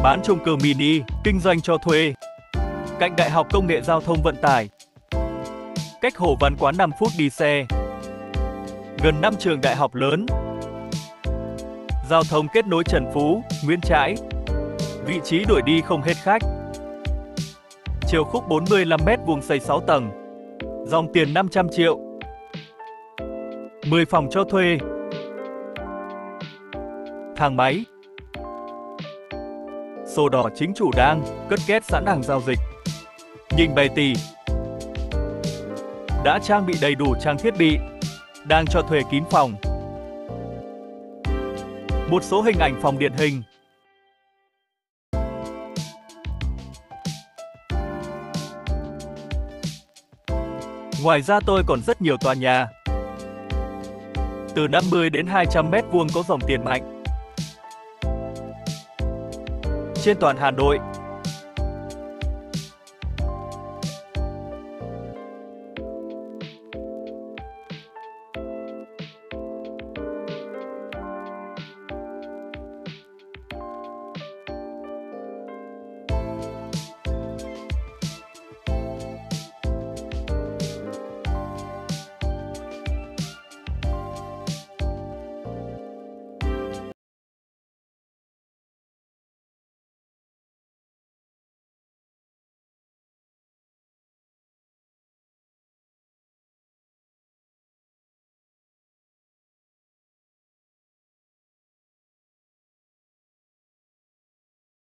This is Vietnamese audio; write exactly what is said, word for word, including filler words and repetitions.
bán chung cư mini, kinh doanh cho thuê. Cạnh Đại học Công nghệ Giao thông Vận tải. Cách Hồ Văn Quán năm phút đi xe. Gần năm trường đại học lớn. Giao thông kết nối Trần Phú, Nguyễn Trãi. Vị trí đổi đi không hết khách. Chiều khúc bốn mươi lăm mét vuông xây sáu tầng. Dòng tiền năm trăm triệu. mười phòng cho thuê. Thang máy. Sổ đỏ chính chủ đang cất két sẵn hàng giao dịch. Nhìn bày tì. Đã trang bị đầy đủ trang thiết bị. Đang cho thuê kín phòng. Một số hình ảnh phòng điển hình. Ngoài ra tôi còn rất nhiều tòa nhà. Từ năm mươi đến hai trăm mét vuông có dòng tiền mạnh. Trên toàn Hà Nội,